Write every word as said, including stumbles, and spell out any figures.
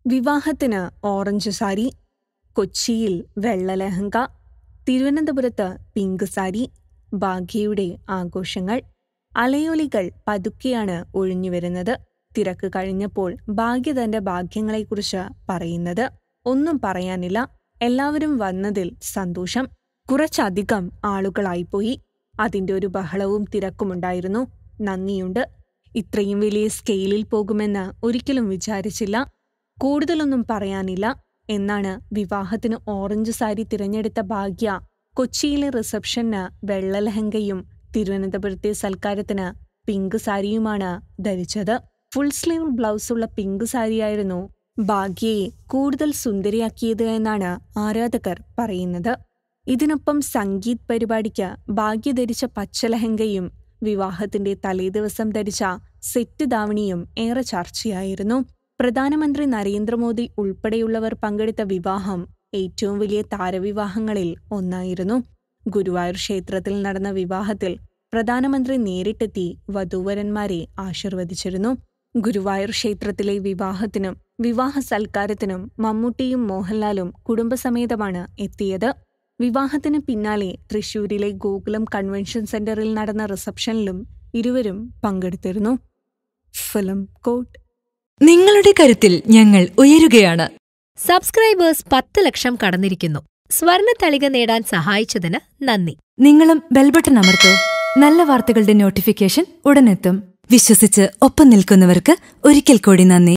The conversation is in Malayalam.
വിവാഹത്തിന് ഓറഞ്ച് സാരി, കൊച്ചിയിൽ വെള്ള ലെഹങ്ക, തിരുവനന്തപുരത്ത് പിങ്ക് സാരി, ഭാഗ്യയുടെ ആഘോഷങ്ങൾ. അലയൊലികൾ പതുക്കെയാണ് ഒഴിഞ്ഞുവരുന്നത്. തിരക്ക് കഴിഞ്ഞപ്പോൾ ഭാഗ്യ തന്റെ ഭാഗ്യങ്ങളെക്കുറിച്ച് പറയുന്നത്. ഒന്നും പറയാനില്ല, എല്ലാവരും വന്നതിൽ സന്തോഷം. കുറച്ചധികം ആളുകളായിപ്പോയി. അതിന്റെ ഒരു ബഹളവും തിരക്കുമുണ്ടായിരുന്നു. നന്ദിയുണ്ട്. ഇത്രയും വലിയ സ്കെയിലിൽ പോകുമെന്ന് ഒരിക്കലും വിചാരിച്ചില്ല. കൂടുതലൊന്നും പറയാനില്ല എന്നാണ് വിവാഹത്തിന് ഓറഞ്ച് സാരി തിരഞ്ഞെടുത്ത ഭാഗ്യ കൊച്ചിയിലെ റിസപ്ഷന് വെള്ള ലെഹങ്കയും തിരുവനന്തപുരത്തെ സൽക്കാരത്തിന് പിങ്ക് സാരിയുമാണ് ധരിച്ചത്. ഫുൾ സ്ലീവ് ബ്ലൗസുള്ള പിങ്ക് സാരിയായിരുന്നു ഭാഗ്യയെ കൂടുതൽ സുന്ദരിയാക്കിയത് എന്നാണ് ആരാധകർ പറയുന്നത്. ഇതിനൊപ്പം സംഗീത് പരിപാടിക്ക് ഭാഗ്യ ധരിച്ച പച്ച ലെഹങ്കയും വിവാഹത്തിന്റെ തലേദിവസം ധരിച്ച സെറ്റ് ദാവണിയും ഏറെ ചർച്ചയായിരുന്നു. പ്രധാനമന്ത്രി നരേന്ദ്രമോദി ഉൾപ്പെടെയുള്ളവർ പങ്കെടുത്ത വിവാഹം ഏറ്റവും വലിയ താരവിവാഹങ്ങളിൽ ഒന്നായിരുന്നു. ഗുരുവായൂർ ക്ഷേത്രത്തിൽ നടന്ന വിവാഹത്തിൽ പ്രധാനമന്ത്രി നേരിട്ടെത്തി വധൂവരന്മാരെ ആശീർവദിച്ചിരുന്നു. ഗുരുവായൂർ ക്ഷേത്രത്തിലെ വിവാഹത്തിനും വിവാഹ സൽക്കാരത്തിനും മമ്മൂട്ടിയും മോഹൻലാലും കുടുംബസമേതമാണ് എത്തിയത്. വിവാഹത്തിന് പിന്നാലെ തൃശൂരിലെ ഗോകുലം കൺവെൻഷൻ സെന്ററിൽ നടന്ന റിസപ്ഷനിലും ഇരുവരും പങ്കെടുത്തിരുന്നു. Film coat. നിങ്ങളുടെ കരുത്തിൽ ഞങ്ങൾ ഉയരുകയാണ്. സബ്സ്ക്രൈബേഴ്സ് പത്ത് ലക്ഷം കടന്നിരിക്കുന്നു. സ്വർണ തളിക നേടാൻ സഹായിച്ചതിന് നന്ദി. നിങ്ങളും ബെൽബട്ടൺ അമർത്തോ. നല്ല വാർത്തകളുടെ നോട്ടിഫിക്കേഷൻ ഉടനെത്തും. വിശ്വസിച്ച് ഒപ്പം നിൽക്കുന്നവർക്ക് ഒരിക്കൽ കൂടി നന്ദി.